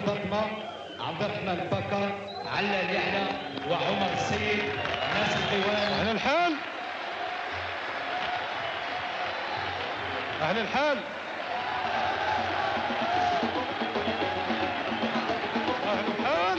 بطمة، عبد الرحمن بكر، علال يحيى وعمر السيد، ناس الديوان. أهل الحال أهل الحال أهل الحال.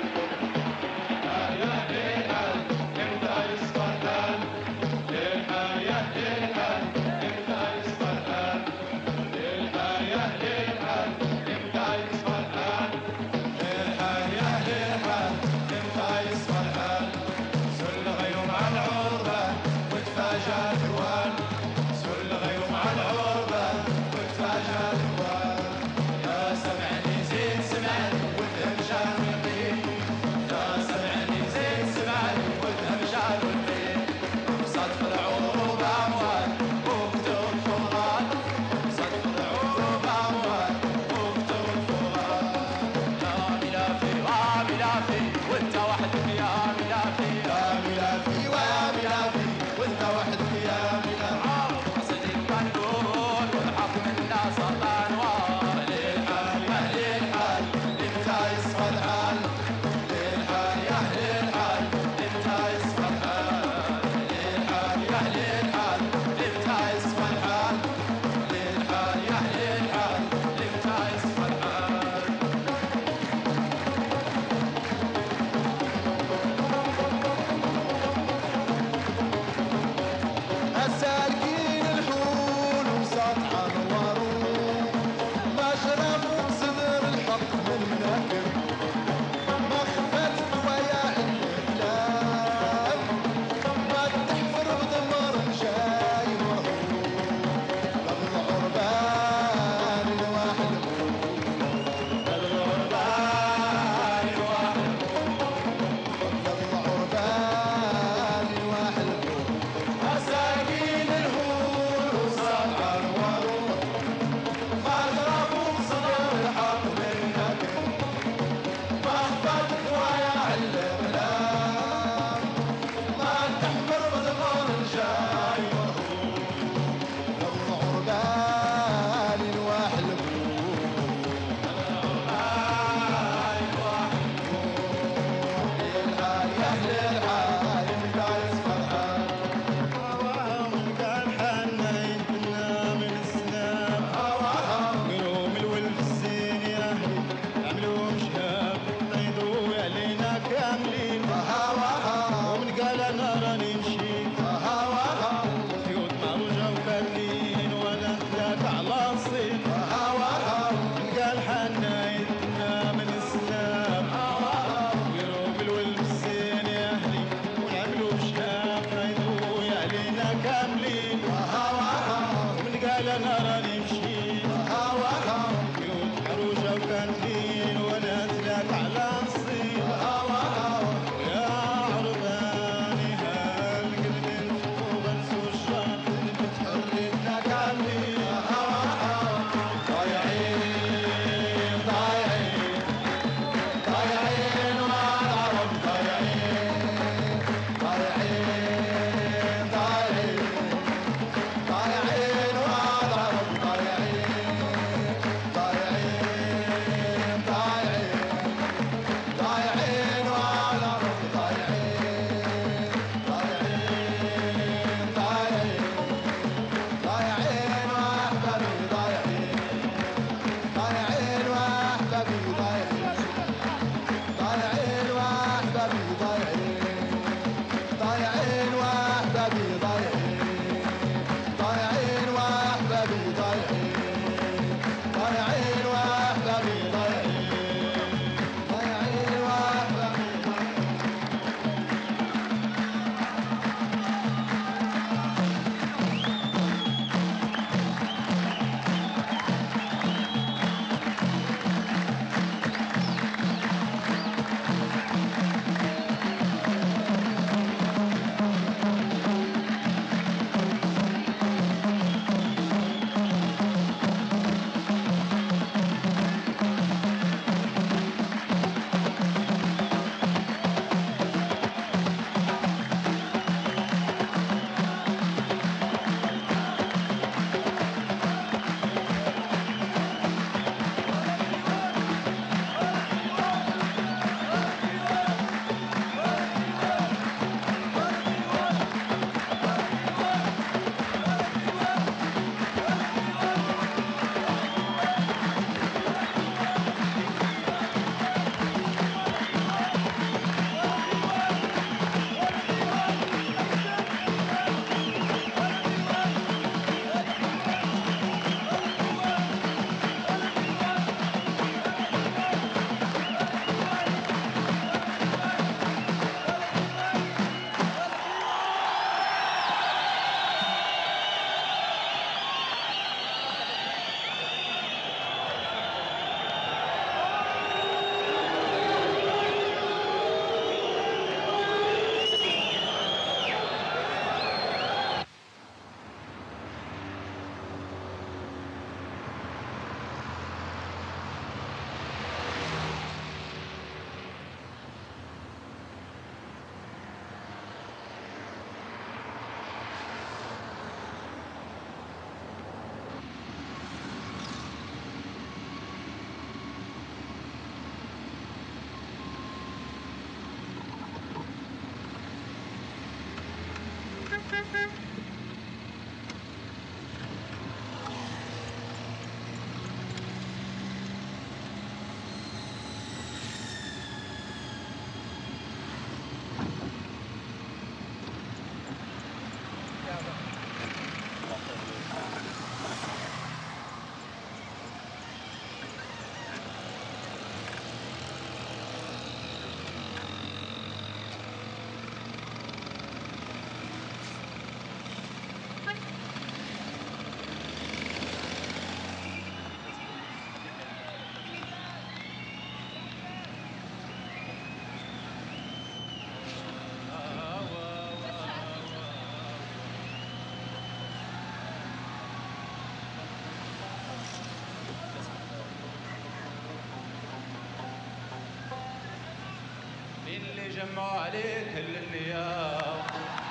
اللي جمعوا عليك كل النيام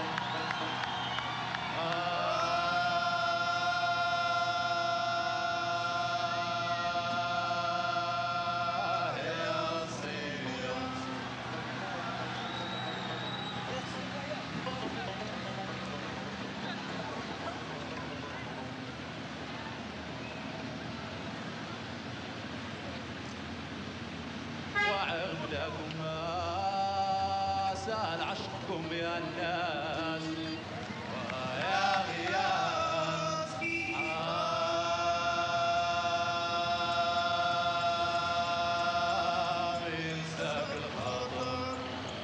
يا صيام وعقب لكم سال عشقكم يا الناس ويا غياس ينساك الخاطر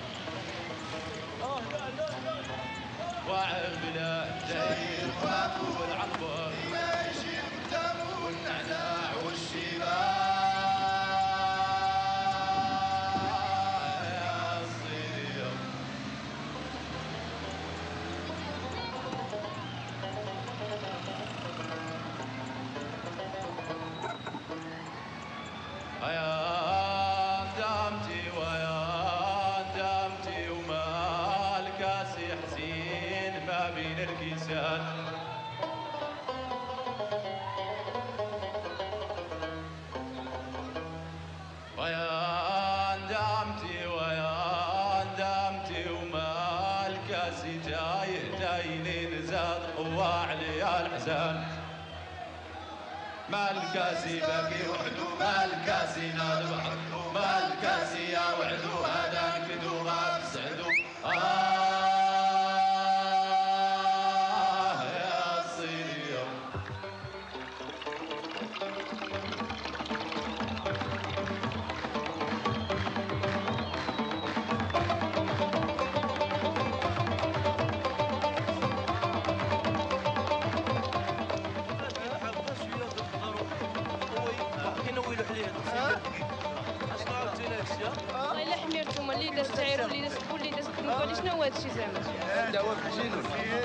وعقب له جاي الفاكو والعنبر يجي الدم والنعناع والشباب يا دامتي ويا دامتي وما الكاسي حزين ما بين الكيسان ويا دامتي ويا دامتي وما الكاسي جايين زاد قوى عليا الحزان ما الكاسي باقي وحدو ما الكاسي نال بحدو ما الكاسي يا وحدو هذا نكدو ما بسعدو يا صيام والله الا حميرتهم اللي داز التعير واللي داز الكل اللي داز الكنوكه شنو هذا الشيء زعما لا هو بحجينو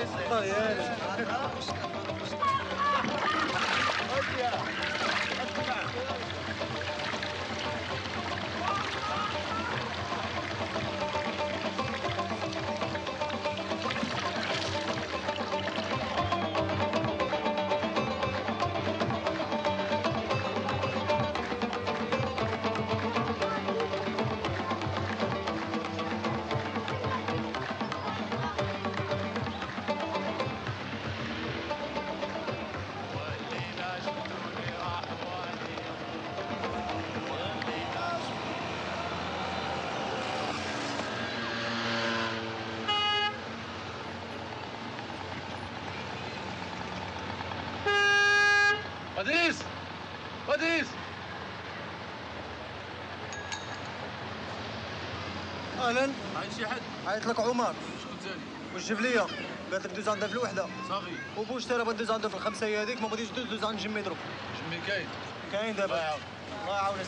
قديس قديس اهلا عايز شي حد عيط لك عمر شكون ثاني والجبليه قالت لك دوز عندها في الوحده صافي وبوش ترى بغا دوز عندها في الخمسه هذيك ما بغيتيش دوز عند جيمي دروك جمي كاين كاين دابا الله يعاون. الله يعاونك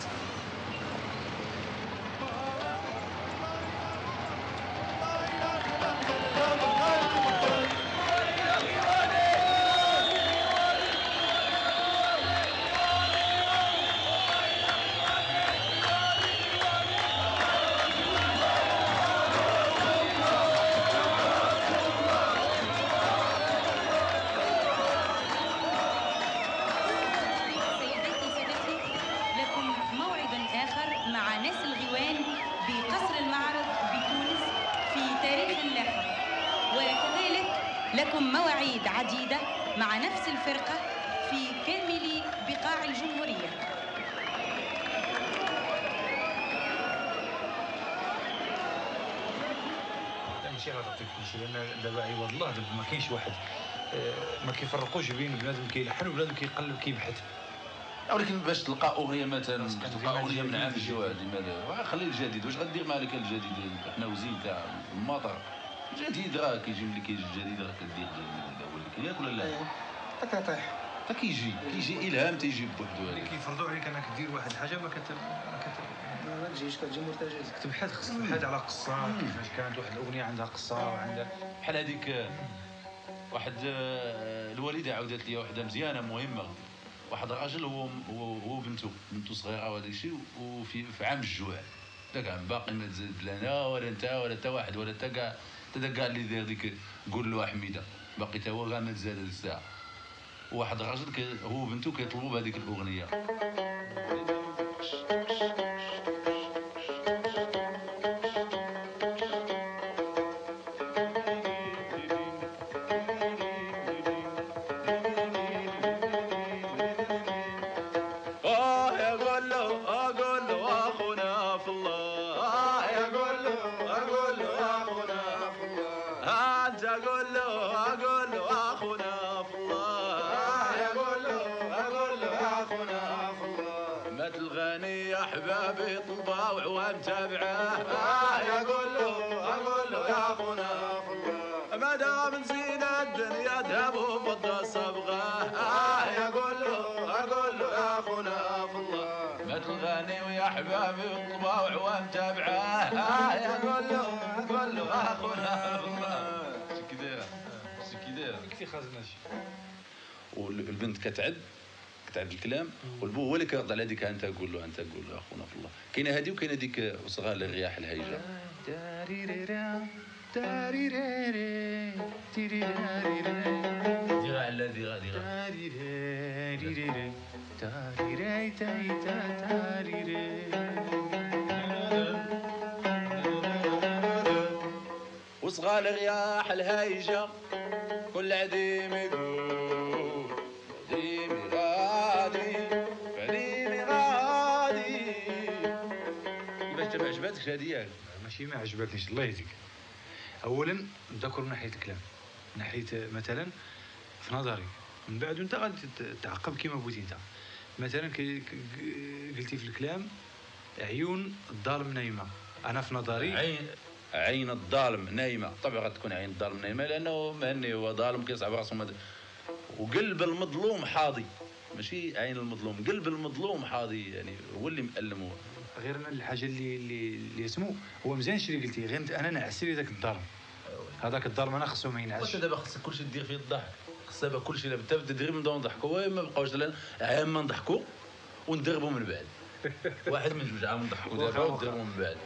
سيداتي سادتي لكم موعد لكم مواعيد عديدة مع نفس الفرقة في كامل بقاع الجمهورية. ماشي غنعطيك كلشي لان دابا عباد الله دابا ما كاينش واحد ما كيفرقوش بين بنادم كيلحن وبنادم كيقلب كيبحث. ولكن باش تلقى اغنيه مثلا تلقى اغنيه من عام الجوع لماذا؟ خلي الجديد، واش غدير مع الجديد؟ حنا وزين تاع المطر جديد راه كيجي ملي كيجي الجديد راه كدير الجديد الاول اللي ياك ولا لا؟ كطيح كيجي الهام تيجي بوحدو. اللي كيفرضوا عليك انك دير واحد الحاجه ما تجيش كتجي مرتجز. تبحث خصك تبحث على قصه كيفاش كانت واحد الاغنيه عندها قصه وعندها بحال هذيك واحد الوالده عاودت لي وحده مزيانه مهمه. واحد الراجل هو بنته صغيره وهذا الشيء وفي عام الجوع داك عام باقي ما تزاد لنا ولا انت ولا حتى واحد ولا حتى كاع اللي داير ديك قول له حميده باقي حتى هو كاع ما تزاد هذيك الساعه. وواحد الراجل هو وبنته كيطلبوا بهذيك الاغنيه. احبابي طلبه وعوام تابعه اقول له يا اخونا ما دام نزين الدنيا ذهب وفضه صبغه اقول له يا اخونا في الله ما تلغاني ويا احبابي طلبه وعوام تابعه اقول له يا اخونا في الله. شي كدايره يكفي خازنا شي. والبنت كتعد الكلام والبو هو اللي كيرد على هذيك انت قول له اخونا في الله. كاينه هذه وكاينه ديك وصغار للرياح الهيجه. ديرها على ديرها وصغار الرياح الهيجه كل عديم يقول باش ما عجباتكش هذه ياك؟ ماشي ما عجبتنيش الله يهديك. اولا نذكر من ناحيه الكلام، من ناحيه مثلا في نظري من بعد انت غادي تعقب كيما بغيتي انت. مثلا قلتي في الكلام عيون الظالم نايمه. انا في نظري عين الظالم نايمه. طبعا غتكون عين الظالم نايمه لانه مهني هو ظالم كيصعب راسه. وقلب المظلوم حاضي ماشي عين المظلوم، قلب المظلوم حاضي يعني هو اللي مألمه. غير انا الحاجه اللي اسمو هو مزيان شي اللي قلتي، غير انا نعسي ذاك الظالم. هذاك الظالم انا خصو ما ينعسش. انت دابا خصك كلشي دير فيه الضحك، خص دابا كلشي دابا انت تدير نبداو نضحكوا ما بقاوش عام نضحكوا وندربوا من بعد. واحد من جوج عام نضحكوا دابا وندربوا من بعد.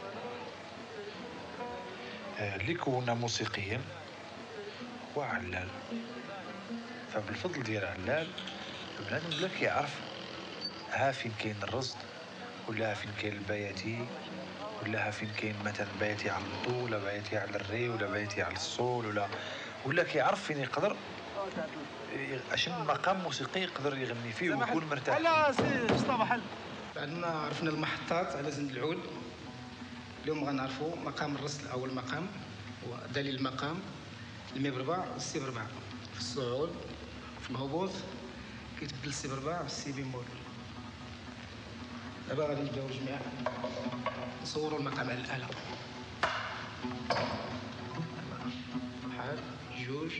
اللي كونا موسيقيا هو علال، فبالفضل ديال علال بنادم ولا كيعرف ها فين كاين الرصد ولا فين كاين البياتي ولا فين كاين مثلا بياتي على الضو ولا بياتي على الري ولا بياتي على الصول ولا كيعرف فين يقدر عشان مقام موسيقي يقدر يغني فيه ويكون مرتاح. لا سي مصطفى حل. بعد ما عرفنا المحطات على زند العود اليوم غنعرفوا مقام الرصد. اول مقام هو دليل المقام المي بربع والسي بربع. في الصعود في الهبوط كيتبدل السي بربع والسي بيمول. دابا غادي نبداو الجميع نصوروا المقام على الآلة. واحد جوج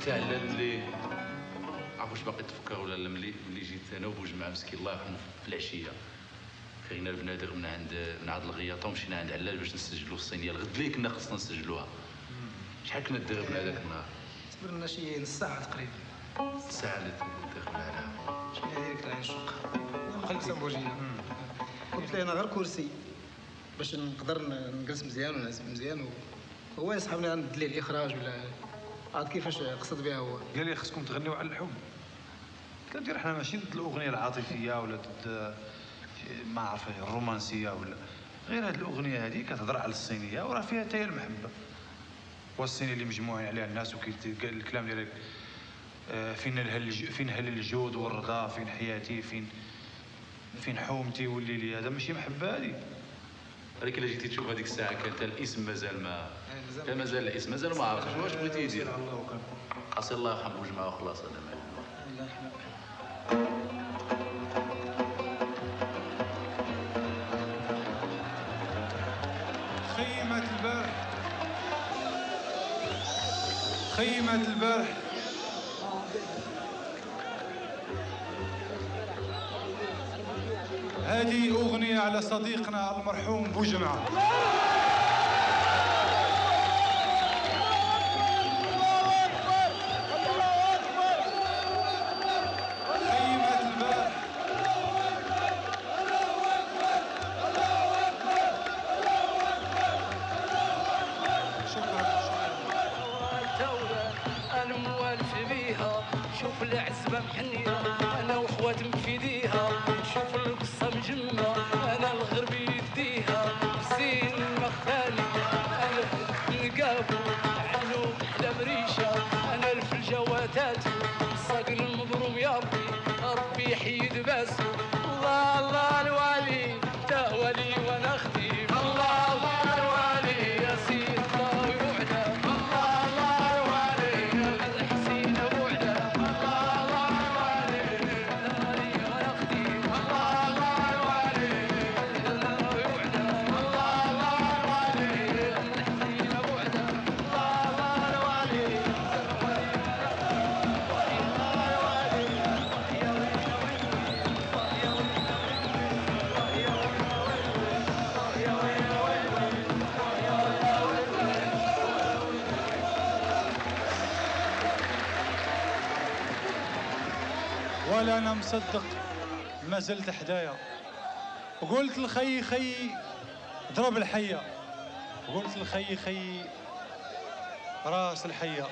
انت علال اللي عرفوش باقي تفكر ولا لا ملي جيت انا وبوجمعه مسكين الله يرحمه في العشيه خرجنا البنادق من عند الغياطه ومشينا عند علال باش نسجلوا الصينيه الغد اللي كنا خصنا نسجلوها. شحال كنا داغبنا هذاك النهار؟ صبرنا شي نص ساعه تقريبا. الساعه اللي داغبنا عليها شحال ديريكت عين الشق قلت سامبوجينا قلت له انا غير كرسي باش نقدر نجلس مزيان ونعزف مزيان هو يسحبني عند ليه الاخراج ولا عاد كيفاش قصد بها هو. قال لي خصكم تغنيو على الحب. قلت له احنا ماشي ضد الاغنيه العاطفيه ولا ضد ما عرف الرومانسيه ولا غير هذه الاغنيه هذه كتهضر على الصينيه وراه فيها حتى هي المحبه والصينيه اللي مجموعين عليها الناس وكيتقال الكلام ديالك فين هل الجود والرضا فين حياتي فين حومتي والليلي هذا ماشي محبه هذه. ولكن الا جيتي تشوف هذيك الساعه كانت الاسم مازال الاسم مازال ما عرفتش واش بغيتي يدير. قاسي الله يرحم بوجمعه وخلاص هذا الله يرحمه. خيمة البارح هذه أغنية على صديقنا المرحوم بوجمعة. شوف العزبة محنية أنا وحوات مفيديها شوف القصة مجمة أنا الغرب يديها زين المختاني أنا نقابو عنو أحلى مريشة أنا الفلجواتات الصقر المضروم يا ربي يحيد باسو الله الله الوالي تا ولي وانا خديم الله الله الوالي يا سيد الله يوعده الله الله الوالي يا حسين وعده ولا أنا مصدق ما زلت حدايا وقلت لخي خي ضرب الحية وقلت لخي خي راس الحية.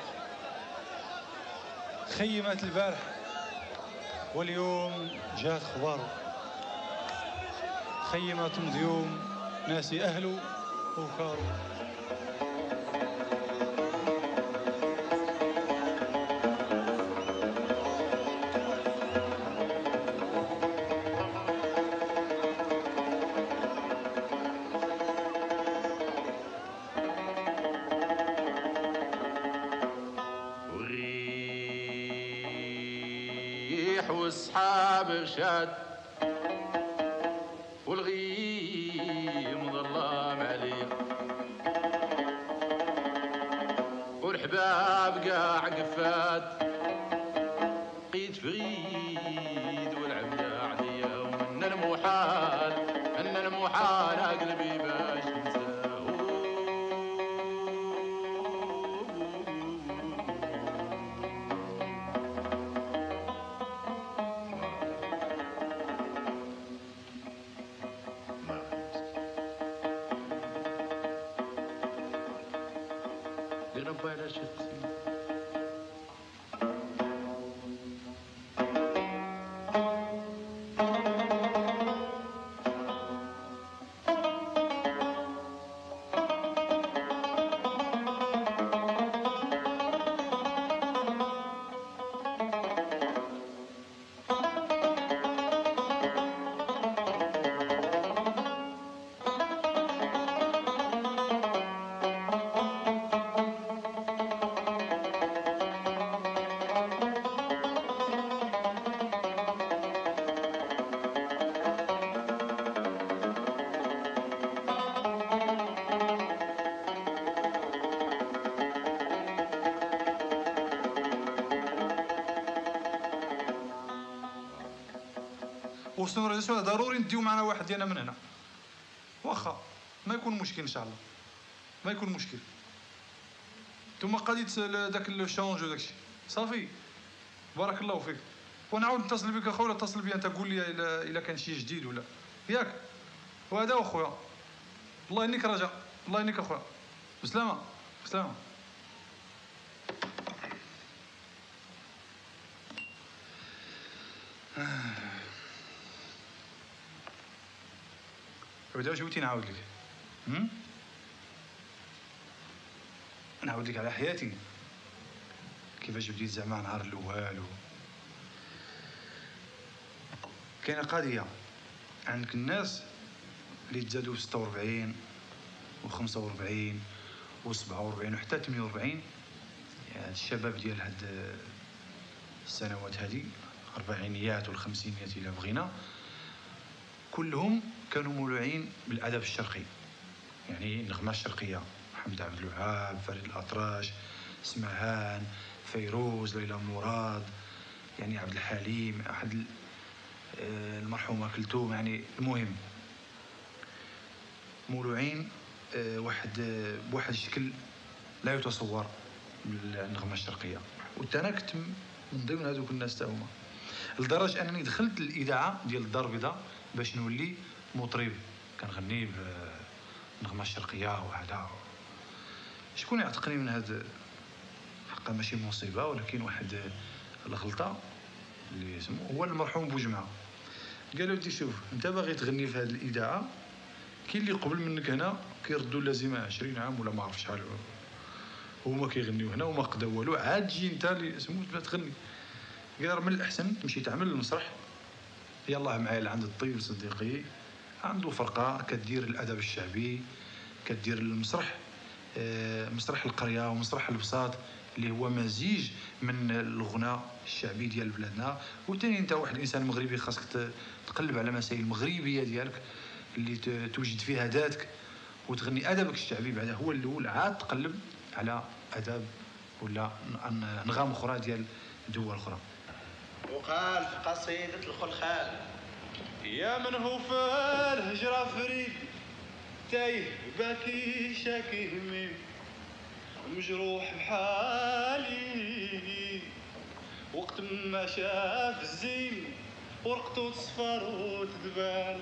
خيمت البارح واليوم جات خباره خيمت مديوم ناسي أهله وكارو. والسحاب غشاد والغيم ظلام عليه والحباب قاع قفات قيد فريد والعبد عليا ومن المحال قلبي باش نساه. والسونوريزاسيون ضروري نديو معنا واحد ديالنا من هنا، واخا ما يكون مشكل ان شاء الله، ما يكون مشكل. ثم قضيه داك لو شونج وداك الشيء صافي. بارك الله فيك. ونعاود نتصل بك اخويا، ولا اتصل بي انت قول لي الا كان شي جديد ولا ياك. وهذا اخويا، الله ينيك رجاء، الله ينيك اخويا. بسلامه بسلامه. عاود واش بغيتي نعاود لك؟ نعاود لك على حياتي كيفاش بديت زعما نهار الاول كاينه قضيه عندك الناس اللي تزادوا 46 و45 و47 وحتى 48. يعني الشباب ديال هاد السنوات هذه الاربعينيات والخمسينيات الا بغينا، كلهم كانوا مولوعين بالادب الشرقي. يعني النغمه الشرقيه، محمد عبد الوهاب، فريد الأطرش، اسمهان، فيروز، ليلى مراد، يعني عبد الحليم، احد المرحومه كلثوم. يعني المهم مولوعين بواحد الشكل لا يتصور بالنغمه الشرقيه. وانت انا كنت من ضمن هذوك الناس تا هما، لدرجه انني دخلت الاذاعه ديال الدار البيضاء باش نولي مطرب كنغني بالنغمه الشرقيه. وهذا شكون يعتقني من هذا؟ حقا ماشي مصيبه، ولكن واحد الغلطه اللي اسمه هو المرحوم بوجمعه. قالوا لي شوف انت باغي تغني في هذه الاذاعه، كاين اللي قبل منك هنا كيردوا اللازمه 20 عام ولا ما عرف شحال هما كيغنيو هنا وما قداو والو، عاد تجي انت اللي اسمو تغني. قال من الاحسن تمشي تعمل المسرح. يلاه معايا عند الطيب صديقي، عنده فرقه كدير الادب الشعبي، كدير المسرح، مسرح القريه ومسرح البساط اللي هو مزيج من الغناء الشعبي ديال بلادنا. وثاني انت واحد الانسان مغربي خاصك تقلب على مسائل المغربيه ديالك اللي توجد فيها ذاتك وتغني ادبك الشعبي. بعدا هو الاول عاد تقلب على اداب ولا انغام اخرى ديال دول اخرى. وقال في قصيده الخلخال: يا من هو في الهجره فريد، تايه باكي شاكي همي، مجروح بحالي، وقت ما شاف الزين ورقته تصفر وتذبال،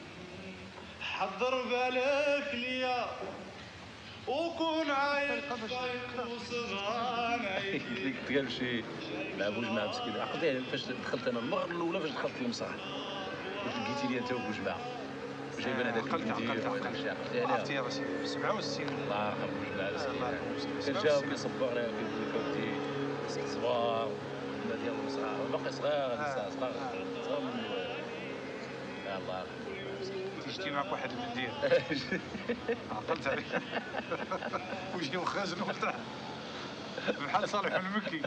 حضر بالك ليا وكون عايش طيب وصغار عايش. تقال شي مع بوجمعه مسكين. عقلتي فاش دخلت انا المره الاولى فاش دخلت المسرح، واش لقيتي لي انت وبوجمعه جايبان هذاك الفيديو وداك الشيء عرفتي يا راسي 67 الله يرحم بوجمعه مسكين. كان جاو كيصبرنا كيقول لك اودي صبار ديال المسرح باقي صغير لسه صغير الله يرحم. تيجي معك واحد المنديل عقلت عليك وجهي وخازن وقتها بحال صالح المكي.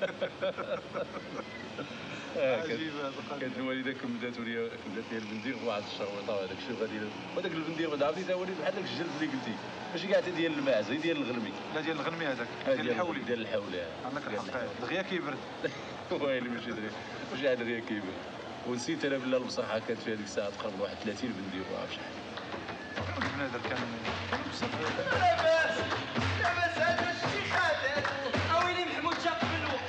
كانت الوالده كمدات لي البندير بواحد الشرويطه وهذاك الشيء غادي، وهذاك البندير ما عرفتي تا وليد بحال داك الجلد اللي قلتي ماشي كاع ديال المعزه ديال الغلمي. لا ديال الغلمي هذاك ديال الحولي. ديال الحولي عندك الحق، دغيا كيبرد. ويلي ماشي دغيا ماشي عاد دغيا كيبرد. ونسيت انا بلا المصحه كانت في هذيك الساعه تقريبا واحد 30 بندير ما عرف شحال. بنادر كان لاباس لاباس هذا الشيخ هذا اويلي محمود جا قبل الوقت.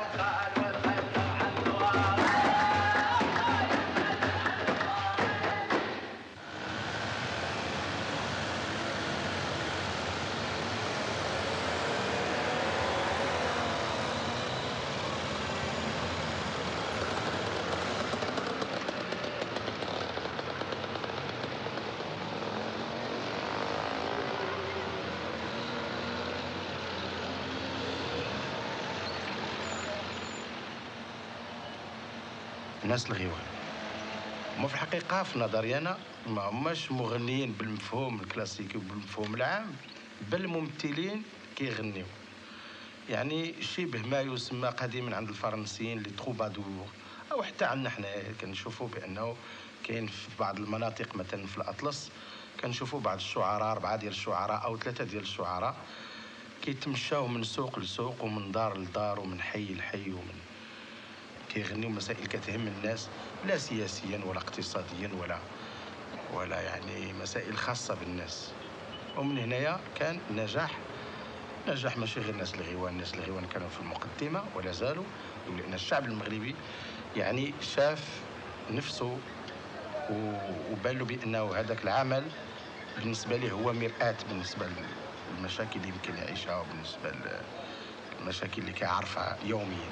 الناس الغيوان هما في الحقيقه في نظري انا ما هماش مغنيين بالمفهوم الكلاسيكي وبالمفهوم العام، بل ممثلين كيغنيو. يعني شبه ما يسمى قديما عند الفرنسيين لي تروبادور، او حتى عندنا حنا كنشوفوا بانه كاين في بعض المناطق مثلا في الاطلس كنشوفوا بعض الشعراء 4 ديال الشعراء او 3 ديال الشعراء كيتمشاو من سوق لسوق ومن دار لدار ومن حي لحي ومن كيغنيو مسائل كتهم الناس، لا سياسيا ولا اقتصاديا ولا يعني مسائل خاصه بالناس. ومن هنايا كان نجاح ماشي غير الناس الغيوان كانوا في المقدمه ولا زالوا، لان الشعب المغربي يعني شاف نفسه وبان له بانه هذاك العمل بالنسبه ليه هو مرآة بالنسبه للمشاكل اللي يمكن يعيشها وبالنسبه للمشاكل اللي كيعرفها يوميا.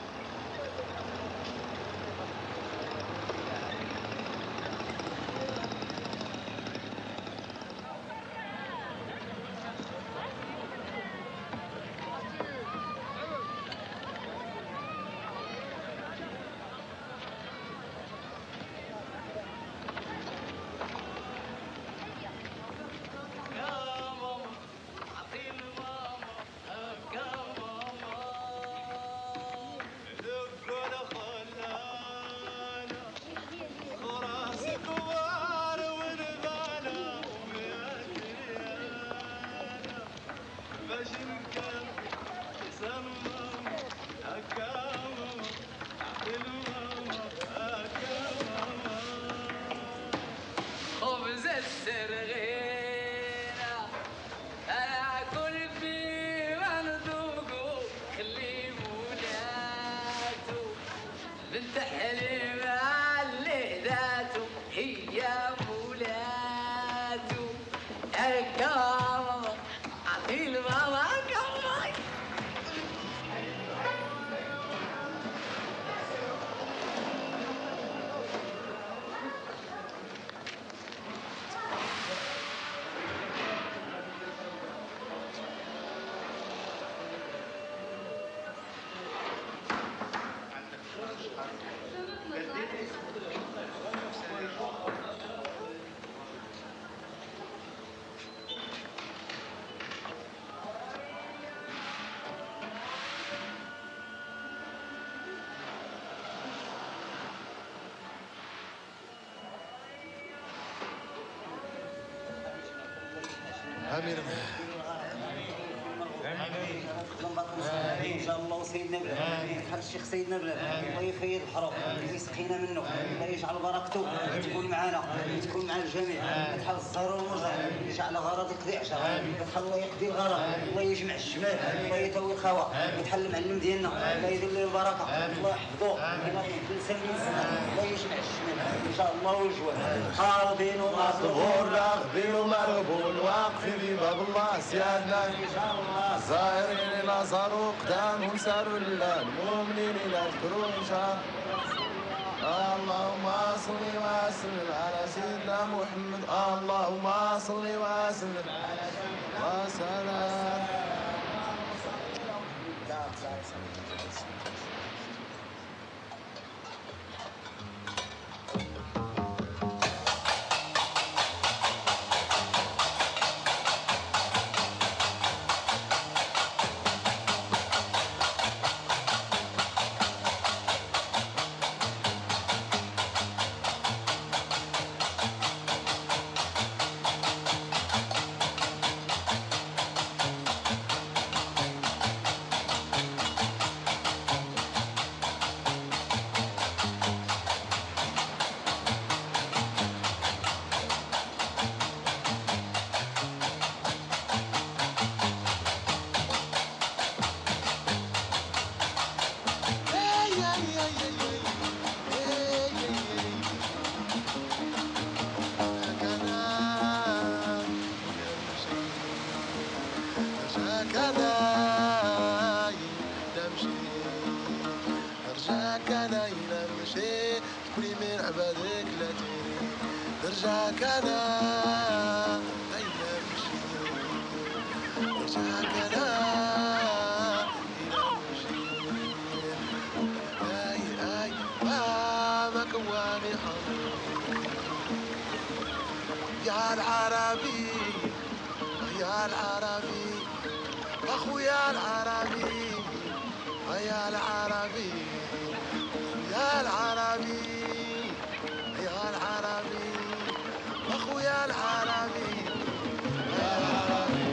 خبز السرغينة أكل فيه وندوقو خلي مولاتو بنت حليمة اللي ذاتو هي مولاتو هكا أعطي الماما هكا. امين ان شاء الله وسيدنا بحال الشيخ سيدنا بلال الله يفيد الحروب ويسقينا منه، الله يجعل بركته تكون معنا تكون مع الجميع، فتح الزهر والمجر يجعل غرض يقضي عشر، فتح الله يقضي الغرض، الله يجمع الشمال، الله يتوي الخوا، يتحل المعلم ديالنا، الله يدير له البركه، الله يحفظه الله يحفظ سنين سنه، الله يجمع الشمال ان شاء الله وجوه خاضين ومصبور راغبين ومرغبون واقفين في باب الله سيادنا ان شاء الله زائرين الى صاروا قدامهم ساروا لله المؤمنين الى اذكروا ان شاء الله. اللهم صل وسلم على سيدنا محمد، اللهم صل وسلم وسلام. رجعك انا يمشي رجعك انا يمشي اي ما كواني حظي يا العربي يا العربي اخويا العربي يا العربي يا العربي يا العربي اخويا العربي يا العربي.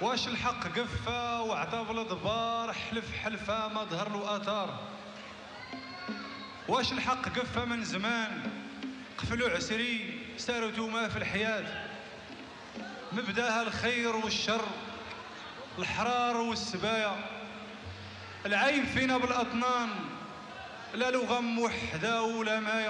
واش الحق قفة وعطى بالضبار حلف حلفة ما ظهر له اثار. واش الحق قفة من زمان قفلوا عسري ساروا توما في الحياة. مبداها الخير والشر الحرار والسبايا. العيب فينا بالاطنان لا لغة موحدة ولا مايا.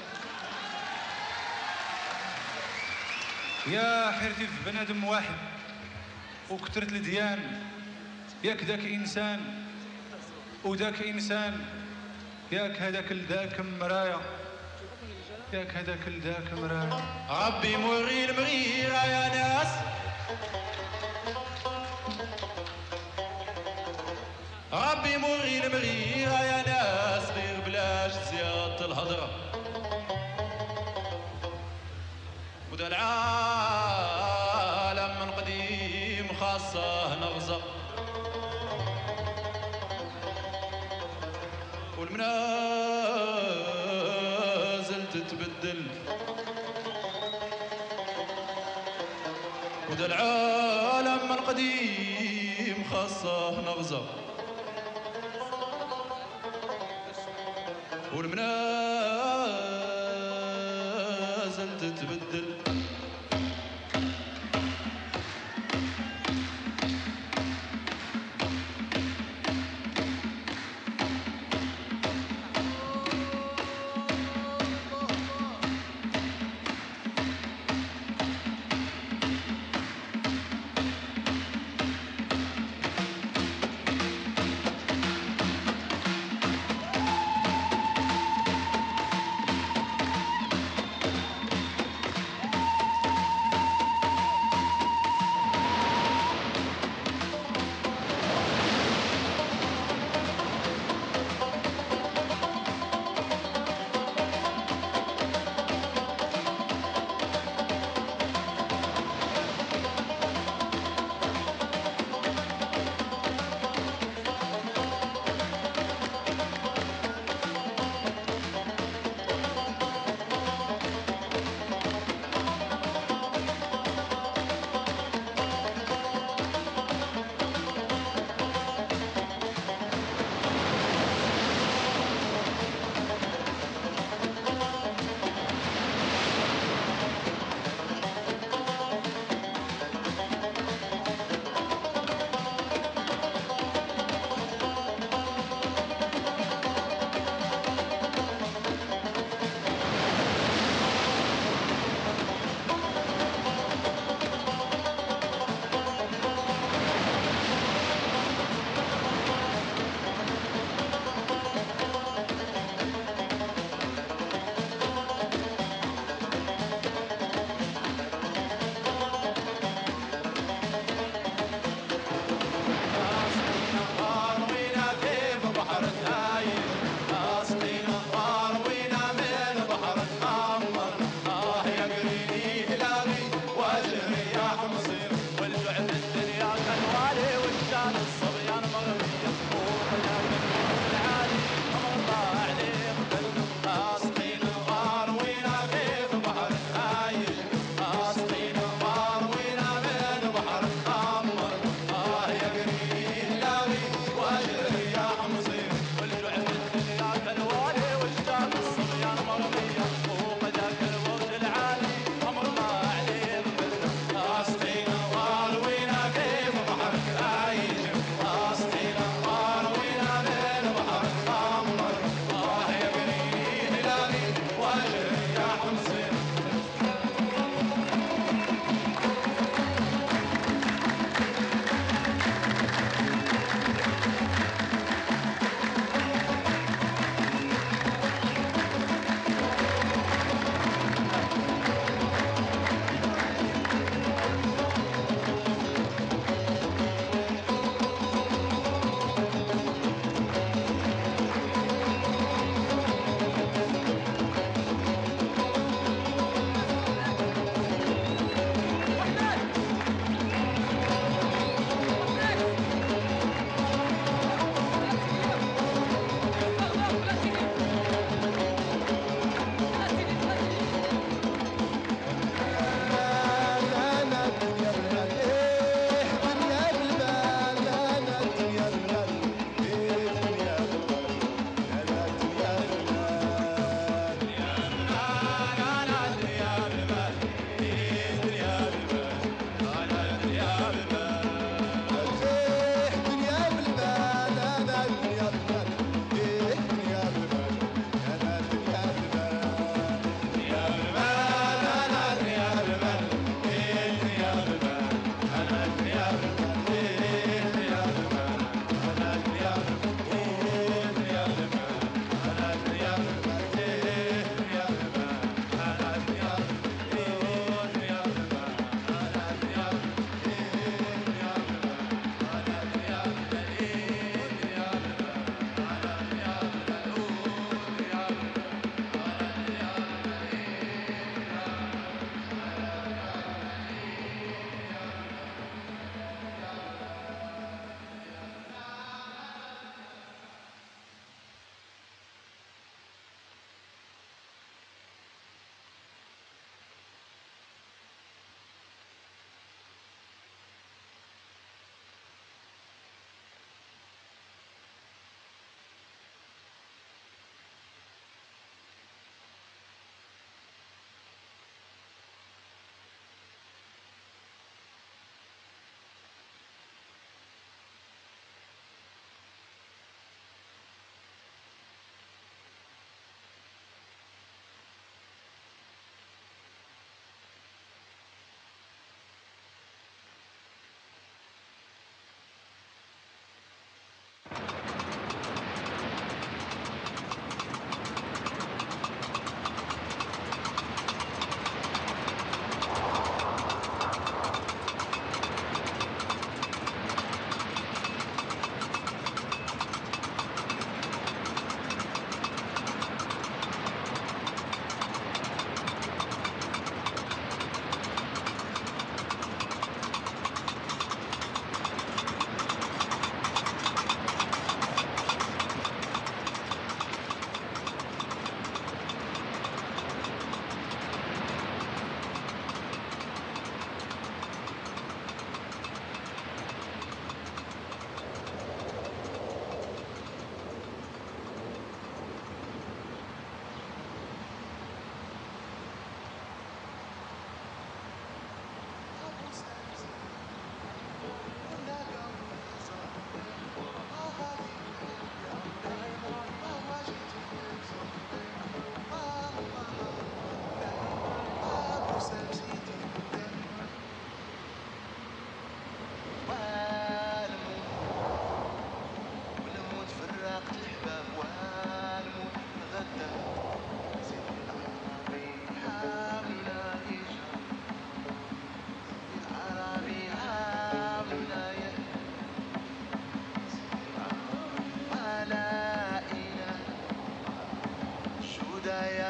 يا حيرتي في بنادم واحد وكثرت الديان. ياك ذاك انسان وذاك انسان. ياك هذاك لذاك مرايا. ياك هذاك لذاك مرايا. ربي موري المغيرة يا ناس. ربي موري المغيرة يا ناس غير بلاش زيادة الهضرة. ودا العالم من قديم خاصة نغزة. والمنازل تتبدل. ودا العالم من قديم خاصة نغزة. والمنازل تتبدل.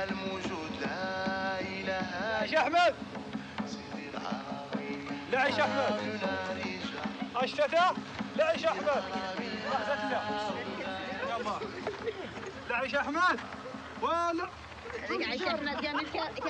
يا الموجود لا إله عيش أحمد سيدي العربي لا عيش أحمد أشتتا لا عيش أحمد لحظة يلا لا عيش أحمد ولا عيش أحمد كامل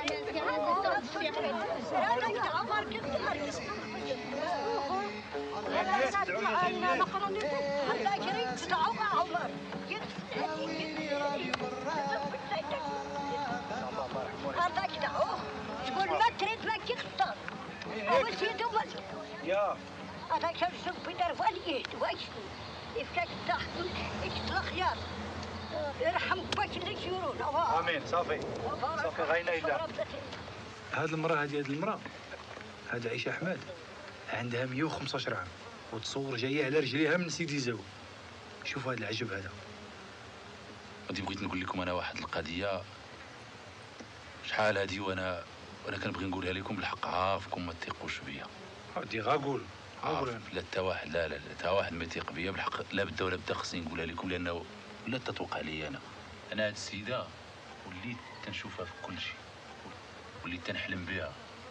تقول ما تريد ما تختار أول شيء تقول يا أنا كنشوف في دار واليد واش يفكك الضحك يشتغل خيار يرحم باش اللي يشيرون آمين صافي غاينا إلا هاد المرأة هاد عيشة أحمد عندها 115 عام وتصور جاية على رجليها من سيدي زاو. شوف هاد العجب هذا. غادي بغيت نقول لكم انا واحد القضيه شحال هادي وانا كنبغي نقولها لكم بالحق. عارفكم ما تثقوش بيا. هادي غاقول لا حتى واحد لا حتى واحد ما يثيق بيا بالحق. لا بدا ولا بدا خصني نقولها لكم لانه لا تتوقع لي انا هاد السيده وليت تنشوفها في كل شيء وليت تنحلم بها.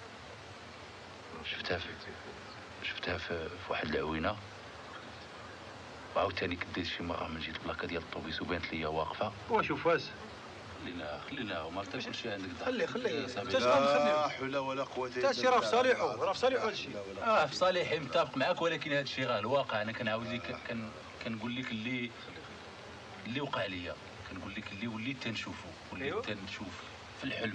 شفتها في واحد العوينه وعاوتاني كديت شي مرة من جهة البلاكه ديال الطوبيس وبانت ليا واقفه. وشوف فاس خلينا وما كتبش كلشي عندك خلي لا حول ولا قوة إلا بالله. تاسي راه في صالحو هادشي. في صالحي متفق معاك ولكن هادشي راه الواقع. انا كنعاود لك كنقول لك اللي وقع ليا. كنقول لك اللي وليت تنشوفو وليت تنشوف في الحلم.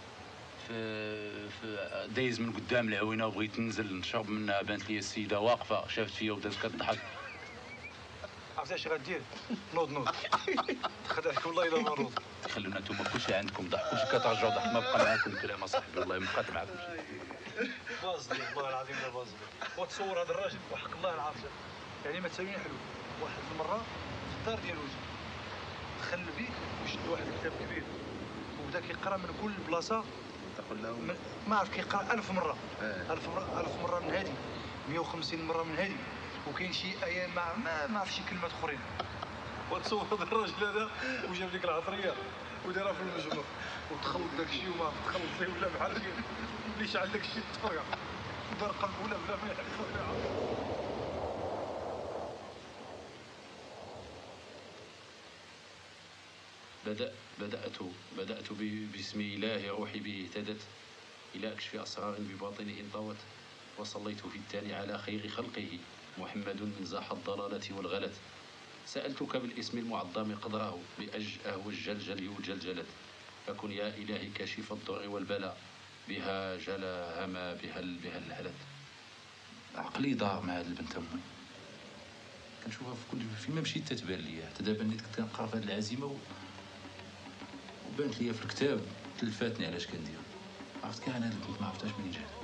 في دايز من قدام العوينه وبغيت ننزل نشرب منها بانت لي السيده واقفه شافت فيا وبدات كتضحك. عرفت اش غدير؟ نوض خدعك والله الا نوض. خلونا نتوما كلشي عندكم ضحك كلشي كترجعوا ضحك ما بقى معاكم كلام اصاحبي والله ما بقات معاكم شي. باصلي والله العظيم لا باصلي. وتصور هذا الراجل وحق الله العظيم يعني ما تساويني حلو. واحد المره في الدار ديال وجهي دخل بيه وشد واحد الكتاب كبير وبدا كيقرا من كل بلاصه. تقول له ما عرف كيقرا 1000 مره 1000 مره من هذه 150 مره من هذه وكاين شي ايام ما عرف شي كلمات اخرين. وتصور هذا الراجل هذا وجاب ديك العطريه ودارها في المجمر وتخلط داك الشيء وما تخلط فيه ولا بحال اللي شعل داك الشيء الطريقه دار قلب ولا بلا ما يعرف. بدأت باسم إله روحي به اهتدت إلى أكشف أسرار بباطنه انطوت وصليت في الثاني على خير خلقه محمد من زاح الضلالة والغلت. سألتك بالاسم المعظم قدره بأجأه والجلجل والجلجلت فكن يا إلهي كاشف الضر والبلاء بها جلا هما بها الهلت. عقلي ضاع مع هاد البنت أمي كنشوفها فيما مشيت تتبان ليا. حتى دابا نيت كنت كنقرا في هاد العزيمة وبانت ليا في الكتاب تلفاتني علاش كندير. عرفت كاع انا البنت ما عرفتهاش منين جات.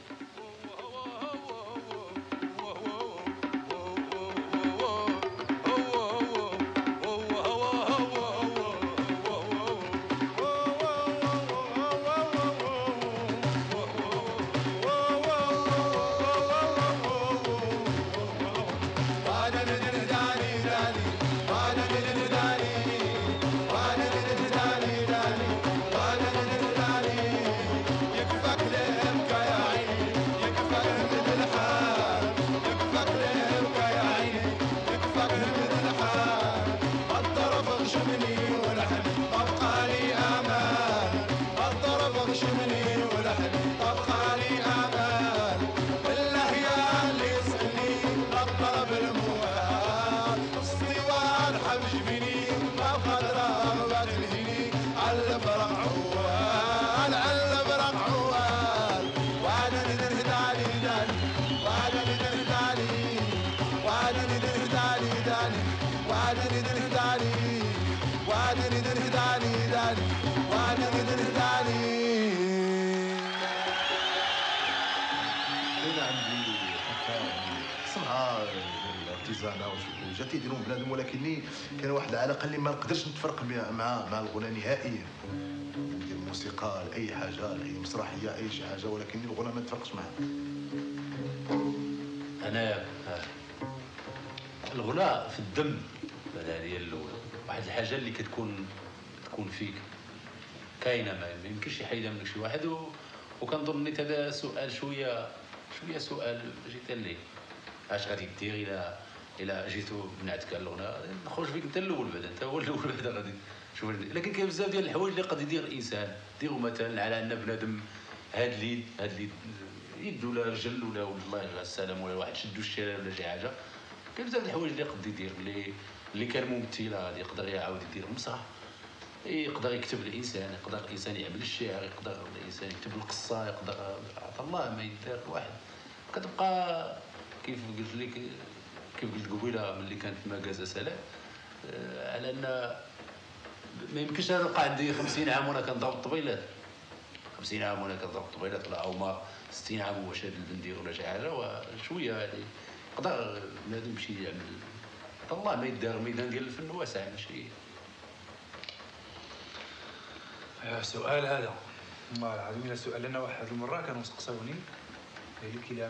جات يديرون بنادم ولكني كان واحد العلاقه اللي ما نقدرش نتفرق مع الغنى نهائيا. ندير الموسيقى لاي حاجه لاي مسرحيه اي شي حاجه ولكن الغنى ما نتفرقش معاه. انا الغنى في الدم. هذه هي الاولى واحد الحاجه اللي تكون فيك كاينه ما يمكنش يحيدها منك شي واحد وكنظن نيت هذا سؤال شويه سؤال جيت الليل اش غادي دير الى جيتو منعتك على الغنى نخرج فيك انت الاول بعدا انت هو الاول بعدا غادي شوف. لكن كاين بزاف ديال الحوايج اللي قد يدير الانسان ديروا مثلا على ان بنادم هاد اليد يد ولا رجل ولا الله يرضى السلام ولا واحد شدو الشارع ولا شي حاجه. كاين بزاف د الحوايج اللي قد يدير اللي كان ممثل غادي يقدر يعاود يدير المسرح، يقدر يكتب الانسان، يقدر الانسان يعمل الشعر، يقدر الانسان يكتب القصه، يقدر عطا الله ما يدير الواحد. كتبقى كيف قلت لك كيف قلت قبيله ملي كانت مكازا سلام على ان ما يمكنش انا نبقى عندي 50 عام وانا كنضرب الطبيلات 50 عام وانا كنضرب الطبيلات ولا عمر 60 عام واش هاد ندير ولا شي حاجه وشويه يعني يقدر بنادم يمشي يعمل الله ما يدار ميدان ديال الفن واسع ماشي. سؤال هذا والله العظيم الا سؤال. لنا واحد المره كانوا سقساوني قال لك الا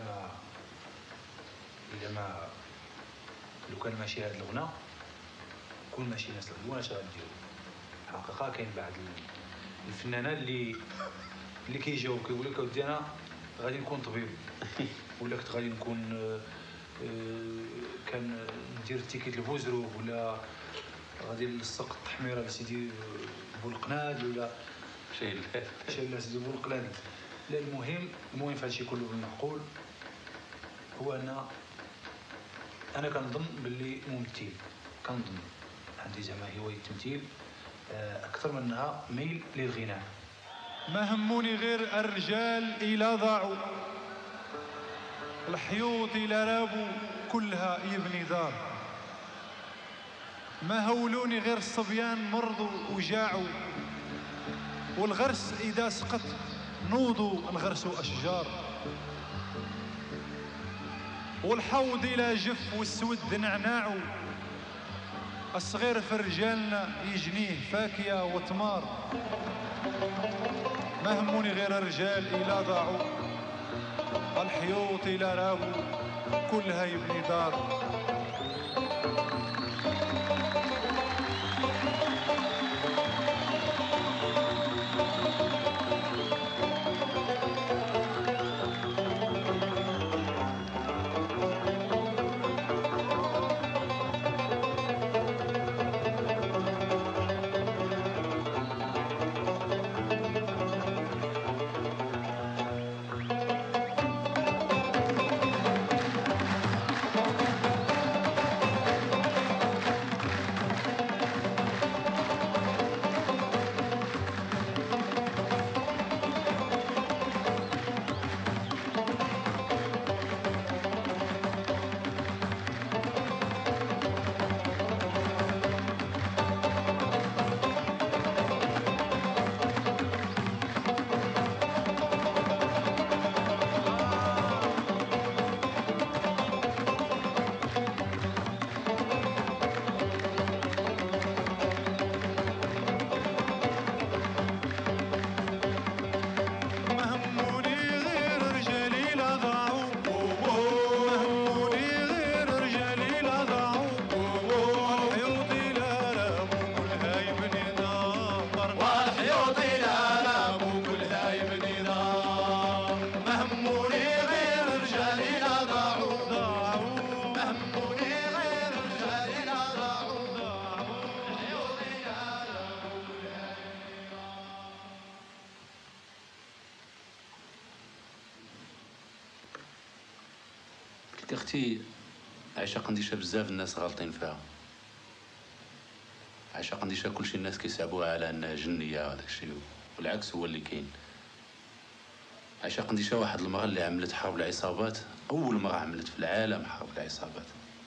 ما لو كان ماشي هذا الغنى كون ماشي ناس الغنى اش غاديروا. حقيقه كاين بعض الفنانه اللي كيجاوب كيقول لك اودي انا غادي نكون طبيب ولا كنت غادي نكون كان ندير التيكيت البوزرو ولا غادي نلصق التحميره لسيدي بولقناد ولا شي لسيدي بولقناد. لا المهم في هادشي كله نقول هو انا كنظن باللي ممثل كنظن عندي زعما هوايه التمثيل اكثر منها ميل للغناء. ما هموني غير الرجال إلا ضاعوا الحيوط إلا رابوا كلها يبني دار. ما هولوني غير الصبيان مرضوا وجاعوا والغرس إذا سقط نوضوا نغرسوا أشجار. والحوض إلا جف والسود نعناعوا الصغير في رجالنا يجنيه فاكهة وتمار. ما هموني غير الرجال إلا ضاعوا الحيوط إلا رابوا كلها يبني دار. اختي عايشه قنديشه بزاف الناس غالطين فيها. عايشه قنديشه كلشي الناس كيصعبوها على انها جنيه هذاك الشيء والعكس هو اللي كاين. عايشه قنديشه واحد المراه اللي عملت حرب العصابات، اول مراه عملت في العالم حرب العصابات.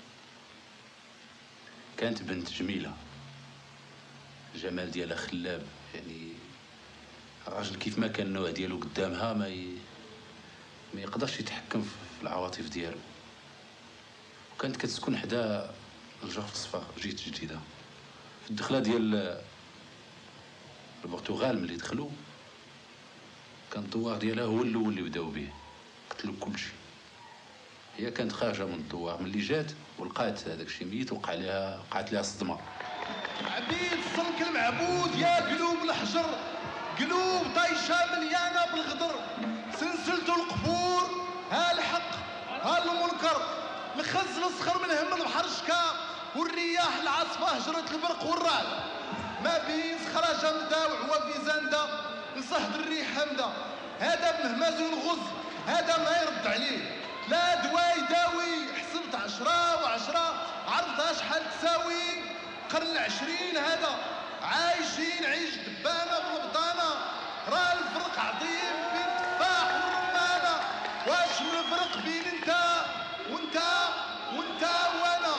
كانت بنت جميله الجمال ديالها خلاب، يعني الراجل كيف ما كان النوع ديالو قدامها ما يقدرش يتحكم في العواطف ديالو. وكانت كتسكن حدا الجرف الصفار جيت جديده في الدخله ديال البرتغال. ملي دخلوا كان الدوار ديالها هو الاول اللي بداو به، قتلوا كلشي. هي كانت خارجه من الدوار ملي جات ولقات هذاك الشيء ميت وقعت لها صدمه. عبيد الصنك المعبود ياكلوا بالحجر قلوب طيشه مليانه بالغدر، سلسلته القبور، ها الحق ها المنكر، الخز الصخر من هم البحر شكا، والرياح العاصفه هجرت البرق والرعد، ما بين صخره جامده وعوافي زانده، لصهد الريح حمده، هذا مهما زون غز هذا ما يرد عليه، لا دواء يداوي، حسبت 10 و10 عرفتها شحال تساوي، قرن 20 هذا عايشين عيش دبانه بالبطانه، راه الفرق عظيم بين التفاح والرمانه، واش من الفرق بين انت وانت وانا؟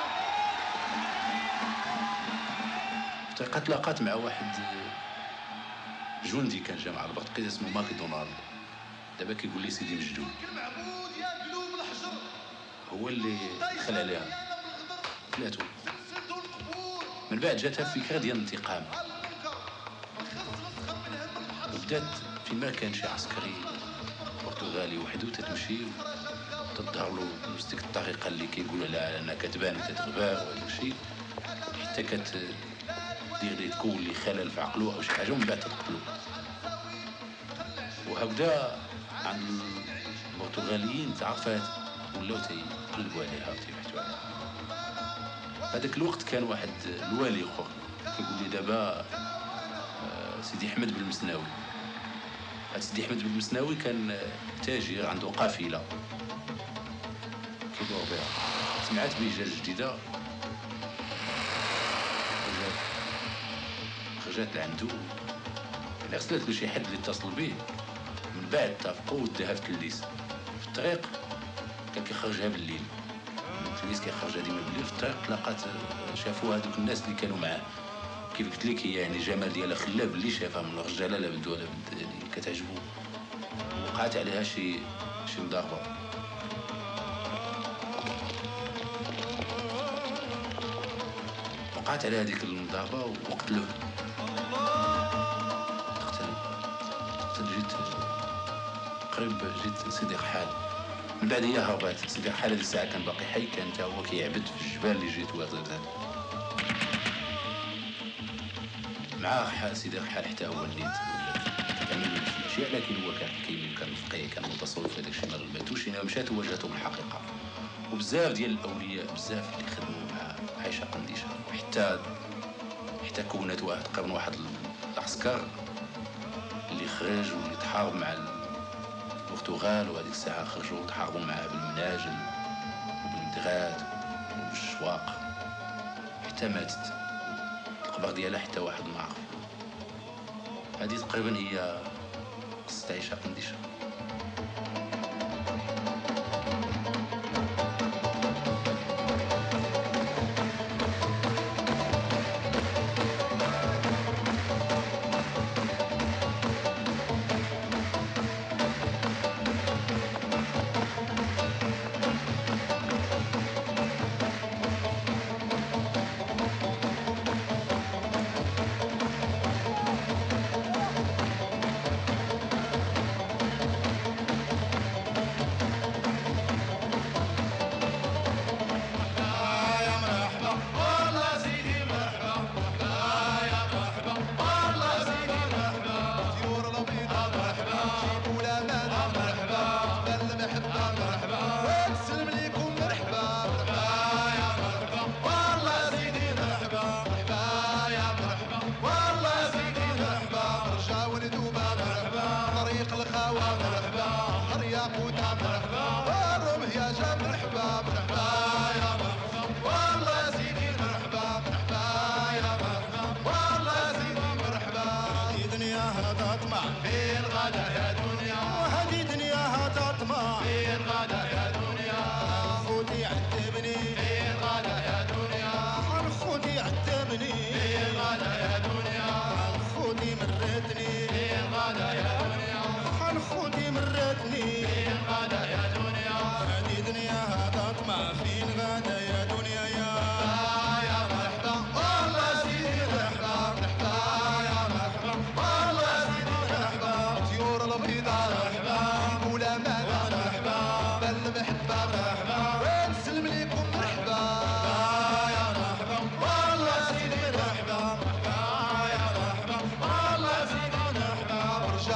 في طريقة تلاقات مع واحد جندي كان جا مع البرق اسمه ماكدونالد، دابا كيقول لي سيدي مجدود هو اللي دخل عليها ثلاثو، من بعد جاتها فكره ديال الانتقام، وبدات فيما كان شي عسكري برتغالي وحده تتمشي وتظهر له بنفس ديك الطريقه اللي كيقولوا لها انها كتبان وتتغبى وهذا الشيء، حتى كتدير تكون لي خلل في عقله او شي حاجه ومن بعد تقتلو. وهكذا عند البرتغاليين تعرفات ولاو تيقلبوا عليها وتيبحثوا عليها. هذاك الوقت كان واحد الوالي اخر كيقول لي دابا سيدي احمد بن المسناوي. هاد سيدي احمد بن المسناوي كان تاجر عنده قافله كيدور بها، سمعت بإجازة جديده خرجت لعندو، ارسلت له شي حد اللي اتصل به، من بعد اتفقوا وداها في تليس في الطريق، كان كيخرجها بالليل، تليس كيخرجها ديما بالليل، في الطريق تلاقات شافوا هذوك الناس اللي كانوا معاه، كيف قلت لك هي يعني جمال ديالها خلاب اللي شافها من الرجاله لا بنت ولا بنت يعني كتعجبو، وقعت عليها شي مضاربه. وقعت على هذيك المضاربه وقتلوه. جيت سيدي رحال، من بعد هي هربات. سيدي رحال هذيك الساعه كان باقي حي، كان تا هو كيعبد في الجبال اللي جيت واخد معاه سيدي رحال حتى هو اللي كمل الاشياء، لكن هو كان حكيم، كان فقيه، كان متصوف، هذاك الشيء ما غلباتوش، انما مشات وواجهته بالحقيقه. وبزاف ديال الاولياء بزاف اللي خدموا مع عائشه قنديشه، حتى كونت تقريبا واحد العسكر اللي خرج واللي تحارب مع البرتغال، وهذيك الساعه خرجوا تحاربوا معاه بالمناجم وبالمدغات وبالشواق، حتى ماتت. القبر ديالها حتى واحد ما عرف. هذه تقريبا هي قصة عائشة قنديشة.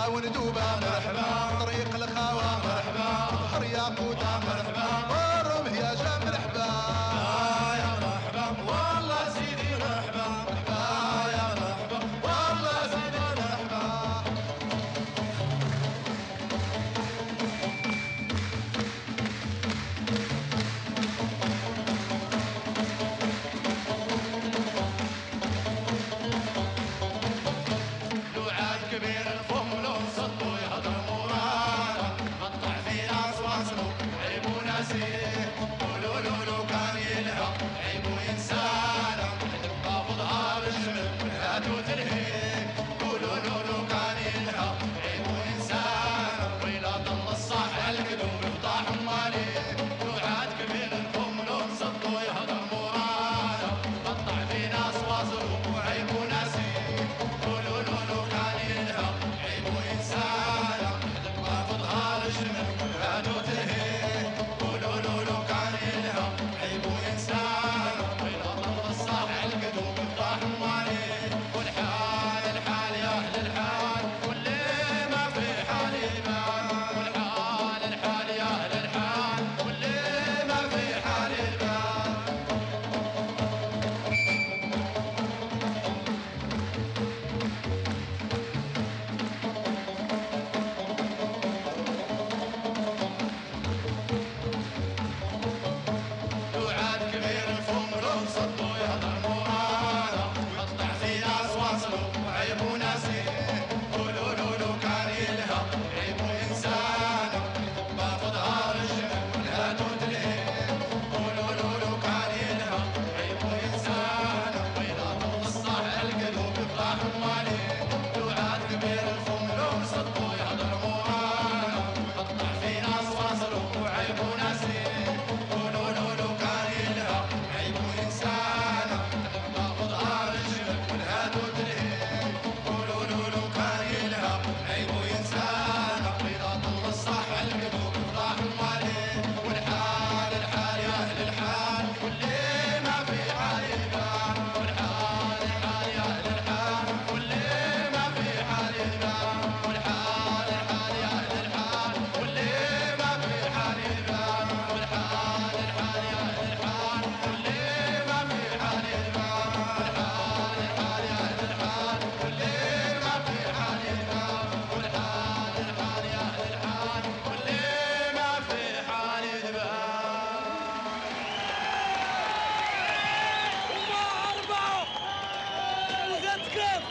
وندوبة مرحبا طريق الخاوة مرحبا بحر ياقوتة مرحبا والرمح يا جا مرحبا يا مرحبا والله سيدي مرحبا مرحبا يا مرحبا والله سيدي مرحبا لوعاد كبير الفم لو صدوا يهضر مورانا قطع في ناس واصلوا عيب وناسيه قولوا لولو كان يلهى عيب وإنسانه تبقى فضها بالجمل والهاتو تلهيه قولوا لولو كان يلهى عيب وإنسانه ويلا ضل الصاح القلوب يفضح ماليه لوعاد كبير الفم لو صدوا يهضر مورانا قطع في ناس واصلوا وعيب وناسيه قولوا لولو كان يلهى عيب وإنسانه تبقى فضها بالجمل والهاتو تلهيه قولوا لولو كان يلهى عيب وإنسانه ويلا ضل الصاح القلوب يفضح ماليه والحال الحال يا أهل الحال واللي ما في حال يبان والحال الحال يا أهل الحال واللي ما في حال يبان لوعاد كبير الفم لو صدوا يهضر مورانا ويقطع في ناس واصلوا وعيب وناسيه قولوا لولو كان يلهى عيب وإنسانه تبقى فضها بالجمل والهاتو تلهيه قولوا لولو كان يلهى عيب وإنسانه وإذا ضل الصاح القلوب يفضح مواليه لوعاد كبير الفم لو صدوا يهضر مورانا ويقطع في ناس واصلوا وعيب وناسيه قولوا لولو كان يلهى عيب وإنسانه تبقى فضها بالجمل والهاتو تلهيه قولوا لولو كان يلهى عيب وإنسانه وإذا ضل الصاح القلوب يفضح مواليه والحال الحال يا أهل الحال واللي ما في حال يبان والحال الحال يا أهل الحال واللي ما في حال يبان والحال الحال يا أهل الحال واللي ما في حال يبان والحال الحال يا أهل الحال واللي ما في حال يبان والحال الحال يا أهل الحال واللي ما في حال يبان والحال الحال يا أهل الحال واللي ما في حال يبان أربعة وزاد كم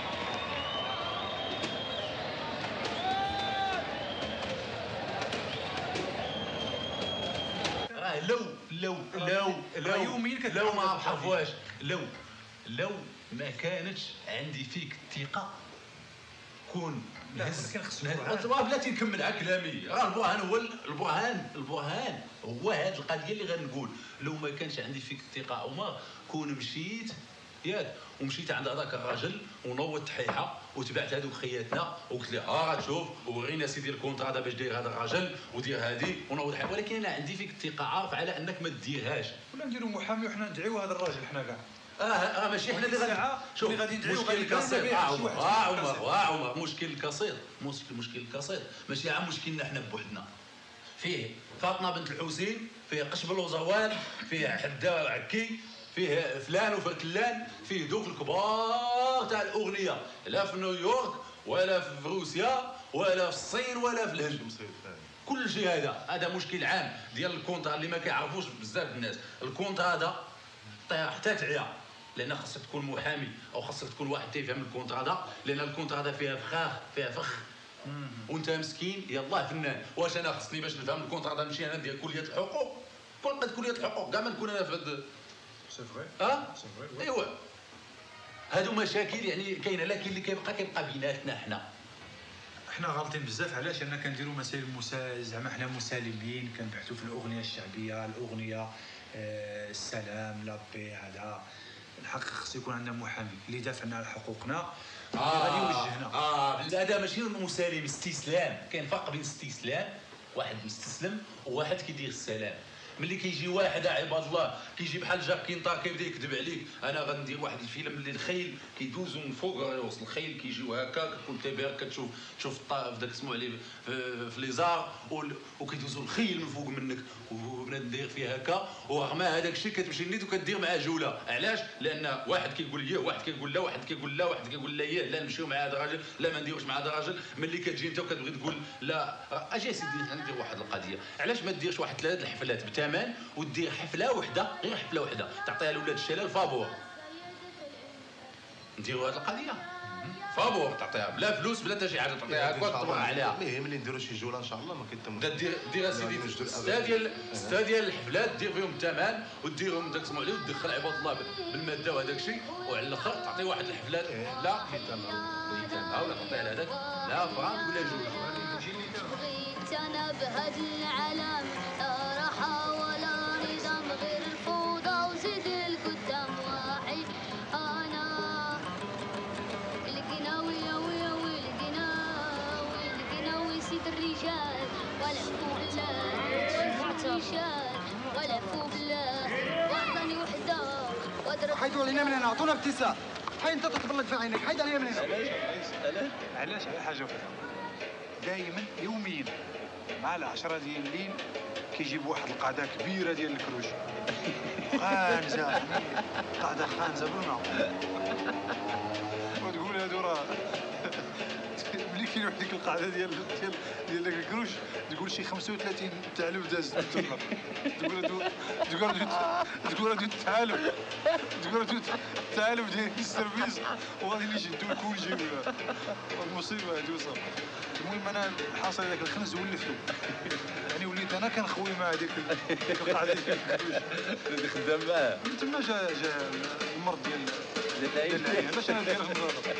لو ما عرفوهاش لو ما كانتش عندي فيك الثقه كون بلاتي نكمل على كلامي راه البرهان هو البرهان هو هذه القضيه اللي غنقول لو ما كانش عندي فيك الثقه او ما كون مشيت ياك ومشيت عند هذاك الراجل ونوضت حيحه وتبعت هذوك خياتنا وقلت له ها تشوف وورينا سيدي الكونترا دابا باش دير هذا الراجل ودير هذه ونوض حيحه ولكن انا عندي فيك الثقه عارف على انك ما ديرهاش ولا نديروا محامي وحنا ندعيو هذا الراجل حنا كاع ماشي حنا اللي غادي ندعيو مشكل الكاسيط عمر مشكل الكاسيط ماشي عا مشكلنا حنا بوحدنا فيه فاطمه بنت الحسين فيه قشبل وزوال فيه حدا عكي فيه فلان وفلان فيه دوك الكبار تاع الاغنيه لا في نيويورك ولا في روسيا ولا في الصين ولا في الهند كل شيء هذا مشكل عام ديال الكونترا اللي ما كيعرفوش بزاف الناس الكونترا هذا حتى تعيا لان خاصك تكون محامي او خاصك تكون واحد تيفهم الكونترا هذا لان الكونترا هذا فيها فخ وانت مسكين يلاه فنان واش انا خصني باش نفهم الكونترا هذا نمشي انا ندير كليه الحقوق كليه الحقوق كاع ما نكون انا في هذا سي فري ايوا هادو مشاكل يعني كاينه لكن اللي كيبقى بيناتنا حنا غالطين بزاف علاش انا كنديروا مسائل زعما حنا مسالمين كنبحثوا في الاغنيه الشعبيه الاغنيه السلام لابي هذا الحق خص يكون عندنا محامي اللي يدافع لنا على حقوقنا غادي يوجهنا هذا ماشي مسالم استسلام كاين فرق بين استسلام واحد مستسلم وواحد كيدير السلام ملي كيجي واحد عباد الله كيجي بحال جاك كينطار كيبدا يكذب عليك، انا غندير واحد الفيلم اللي الخيل كيدوزوا من فوق يوصل الخيل كيجيو هكا كتكون تبارك كتشوف الطائف داك سمو عليه في لي زار وكيدوزوا الخيل من فوق منك وبنادم داير فيها هكا، ورغم هذاك الشيء كتمشي نيت وكدير معاه جوله. علاش؟ لان واحد كيقول ليه، واحد كيقول لا، واحد كيقول لا، واحد كيقول لا لا نمشيو مع هذا الراجل، لا ما نديروش مع هذا الراجل. ملي كتجي انت وكتبغي تقول لا اجي سيدي ندير واحد القضيه، علاش ما ديرش واحد 3 الحفلات بثمن ودير حفله وحده، غير حفله وحده تعطيها لاولاد الشلال فابور. نديروا هذه القضيه فابور، تعطيها بلا فلوس بلا حتى شي حاجه، تعطيها هكا تطبع عليها. ملي نديروا شي جوله ان شاء الله ما كيتم دير اسيدي 6 ديال الحفلات دير فيهم الثمن وديرهم داك سمو عليه وتدخل عباد الله بالماده وهذاك الشيء، وعلى الاخر تعطي واحد الحفلات لا ولا تعطيها لهذاك لا فرانك ولا جوج. بغيت انا بهاد العالم لا راحه ولا نظام غير الفوضى وزيد القدام واحد انا القناوي يا ويا والقناوي سيد الرجال ولا فوق الرجال ولا فوق وطني وحده حيدوا علينا من هنا، عطونا ابتسام. حي انت تطبلك في عينك، حيد علينا من هنا. علاش على حاجه وحده دائما يوميا مع 10 ديال الليل كيجيب واحد القاعده كبيره ديال الكروش خانزه، قاعده خانزه بالماء، وتقول هادو راه ملي كاين واحد ديك القاعده ديال داك الكروش تقول شي 35 ثعلب داز تما، تقول هادو الثعالب ديال السيرفيس وغادي يشدوا كلشي ولا المصيبه هادي وصافي. المهم انا حاصل هذاك الخنز ولفتو، يعني وليت انا كنخوي مع هذيك القاعده ديال الكروش خدام معاه. من تما جا المرض ديال العين. علاش انا داير في النظر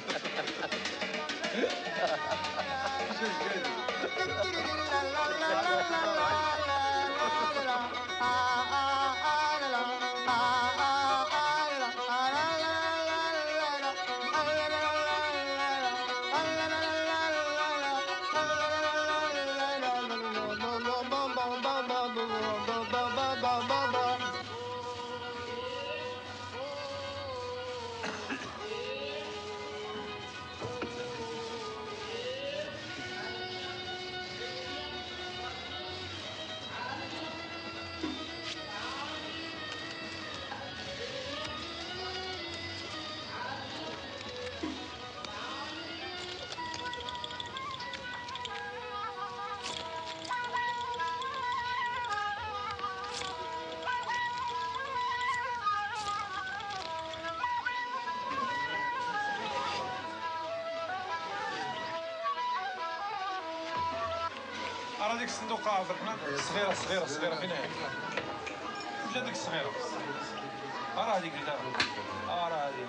راه ديك الصندوقه عبد الرحمن صغيره فين هي؟ وش هذيك الصغيره؟ راه هذيك لا راه هذيك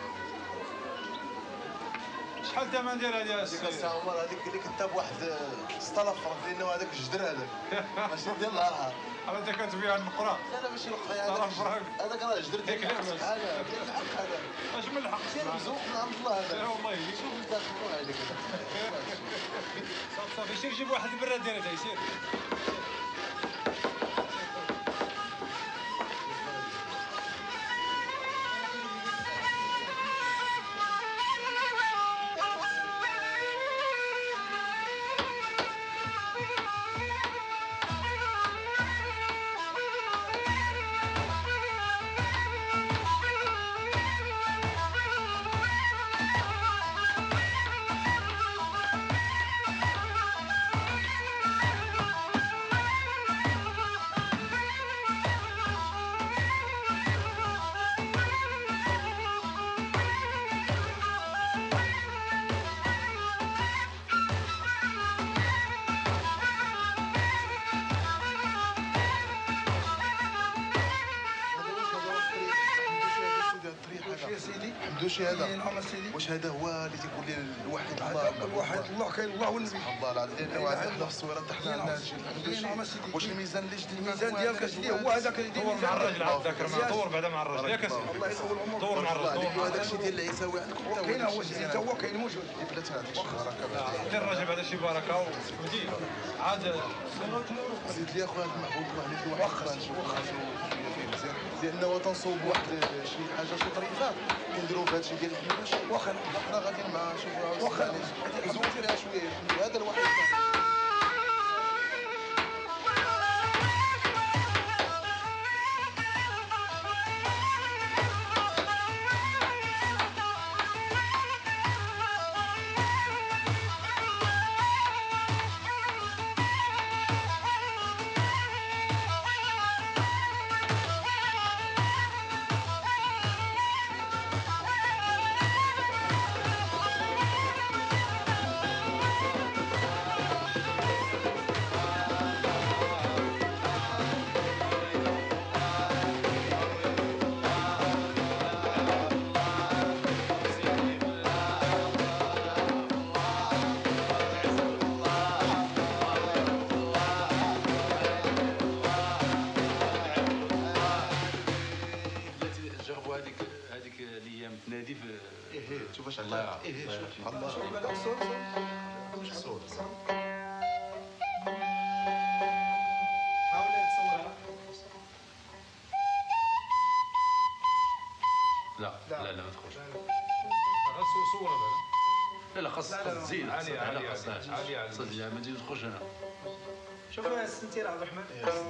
شحال الثمن ديال هذه السيد؟ ديك عمر هذيك اللي كنت بواحد 6000 فرنك لانه هذاك الجدر هذاك ماشي ديال الارحام. راه انت كتبيع النقره؟ لا ماشي نقره هذاك راه الجدر ديال الحق هذا اش من الحق سير مزوق من عند الله هذا والله يجيك شوف انت شنو هذيك صافي سير جيب واحد البراد ديال هذا سير عنده شهاده. نعم سيدي. واش هذا هو اللي تيقول لي الوحيد الله؟ الوحيد الله كاين الله والنبي. سبحان الله العظيم. وعندنا حنا في الصويره حتى حنا عندنا هادشي الحمد لله. نعم سيدي. واش الميزان اللي جدي الميزان ديالك سيدي هو هذاك اللي دور مع الراجل عاد ذاكر معاه، دور بعدا مع الراجل ياك سيدي. الله يطول عمرك. دور مع الراجل. هذاك الشيء ديال العيساوي عندكم حتى هو. كاين هو سيدي حتى هو كاين موجود. بلات هذاك الشيء بركه. دير الراجل بعدا شي بركه وفهمتي عاد زيد لي اخويا المحبوب الله عليك واحد لانه تنصوب واحد شي حاجه شي طريفات كنديروا في هادشي ديال الحماش واخا حنا غاديين مع شوف واخا زوين فيها شويه هذا الواحد. شوف الله يعافيك. الله الصوت. لا لا لا ما تخرجش. صورة لا لا خاص تزيد. عالية عالية عالية صدق ما تزيد تخرج هنا. شوف السنتير عبد الرحمن.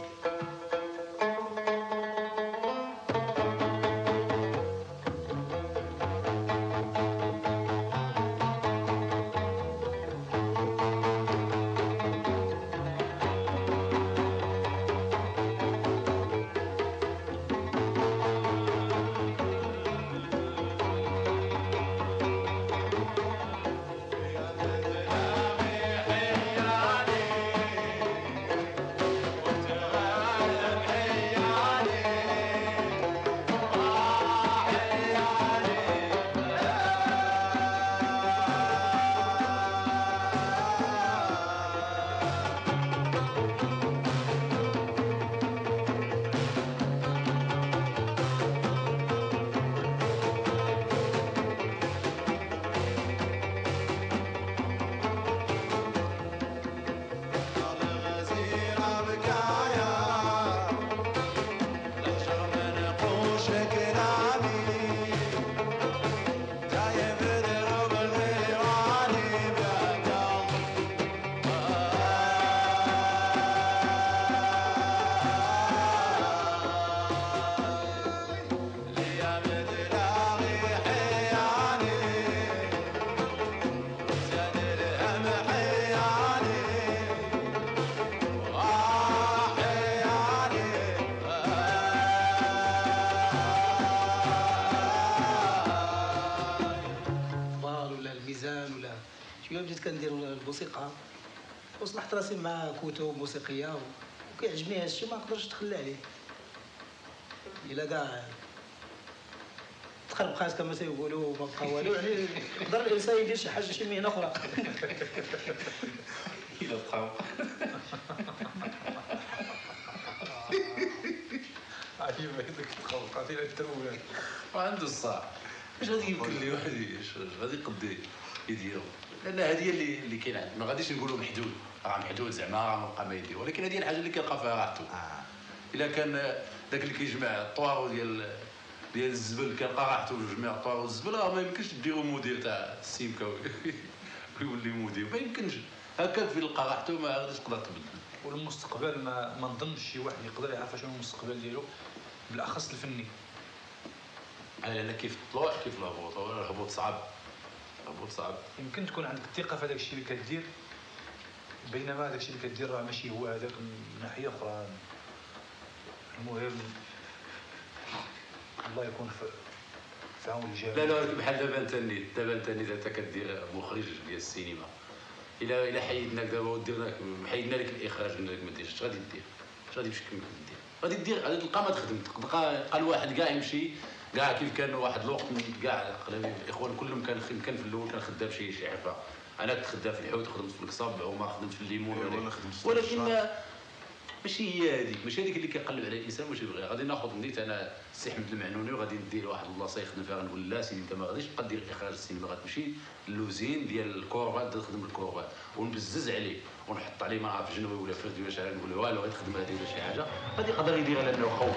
بديت كندير الموسيقى وصلحت راسي مع كتب موسيقيه وكيعجبني هذا الشيء ما نقدرش نتخلى عليه الا كاع تخربقات كما تيقولوا ما بقى والو يعني يقدر الانسان يدير شي حاجه شي مهنه اخرى الا بقاو عجيب هذيك الخلقات الى التروان وعنده الصح واش غادي يمكن لي واحد غادي يقضي يديرو لان هذه اللي كاين عندنا ما غاديش نقولوا محدود راه محدود زعما راه مابقى ما يدير ولكن هذه الحاجه اللي كيلقى فيها راحته الا كان داك اللي كيجمع الطواغ ديال الزبل كيلقى راحته ويجمع الطواغ والزبل راه ما يمكنش ديرو مدير تاع السيمكه ويولي مدير ما يمكنش هكا في يلقى راحته ما غاديش تقدر تبدل والمستقبل ما نظنش شي واحد يقدر يعرف شنو المستقبل ديالو بالاخص الفني لان كيف الطلوع كيف الهبوط الهبوط صعب الهبوط صعب يمكن تكون عندك الثقه في هذاك الشيء اللي كدير بينما هذاك الشيء اللي كدير راه ماشي هو هذاك من ناحيه اخرى المهم الله يكون في عون الجميع لا لا بحال دابا انت انت كدير مخرج ديال السينما الا حيدناك دابا وديرناك حيدنا لك الاخراج انك ما ديرش اش غادي دير اش غادي باش كمل دير غادي تلقى ما تخدم تلقى الواحد كاع يمشي كاع كيف كان واحد الوقت كاع الاخوان كلهم كان في الاول كان خدام شي حرفه. انا كنت خدام في الحوت، خدمت في القصب، وما خدمت في الليمون، ولكن ماشي هي هذيك، ماشي هذيك اللي كيقلب على الانسان واش يبغي. غادي ناخذ نيت انا السي احمد المعنوني وغادي ندير واحد البلاصه يخدم فيها، غنقول لا سيدي انت ما غاديش تبقى دير اخراج السينما، غتمشي للوزين ديال الكوربات تخدم الكوربات ونبزز عليه ونحط عليه ما عرف جنوي ولا فرد ولا شي حاجه، نقول له والو غادي تخدم هذه ولا شي حاجه، غادي يقدر يديرها لانه خوف.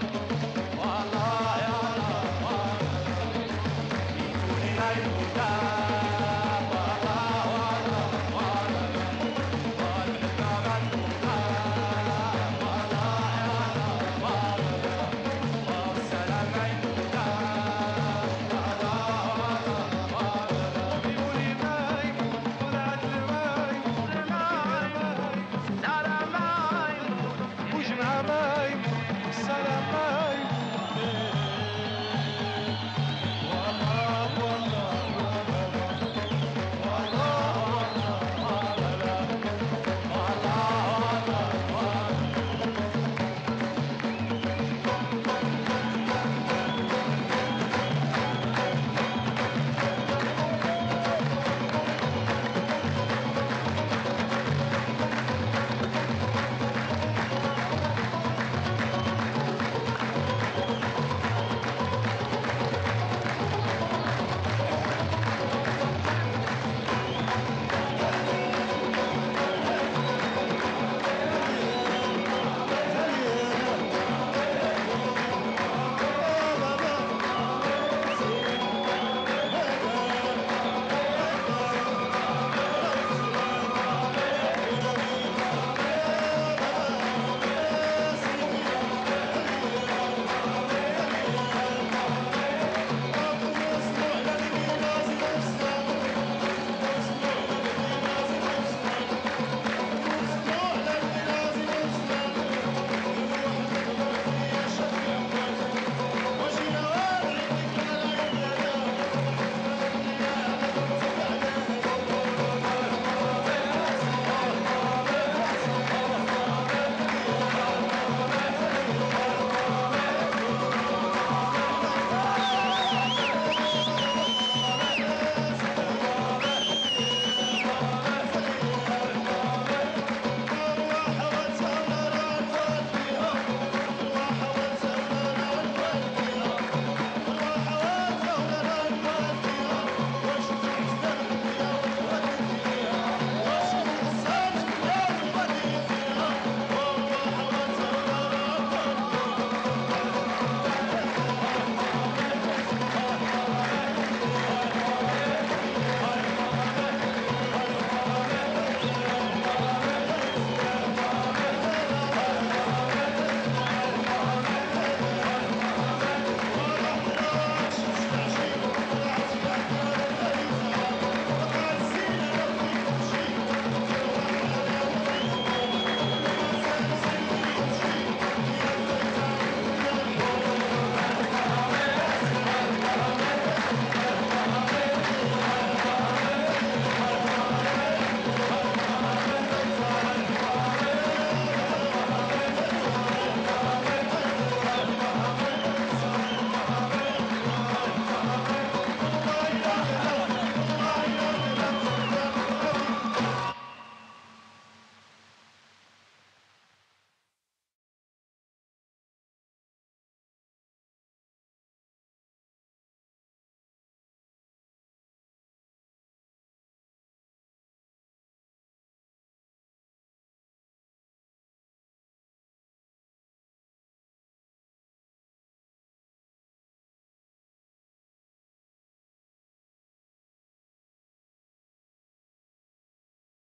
die.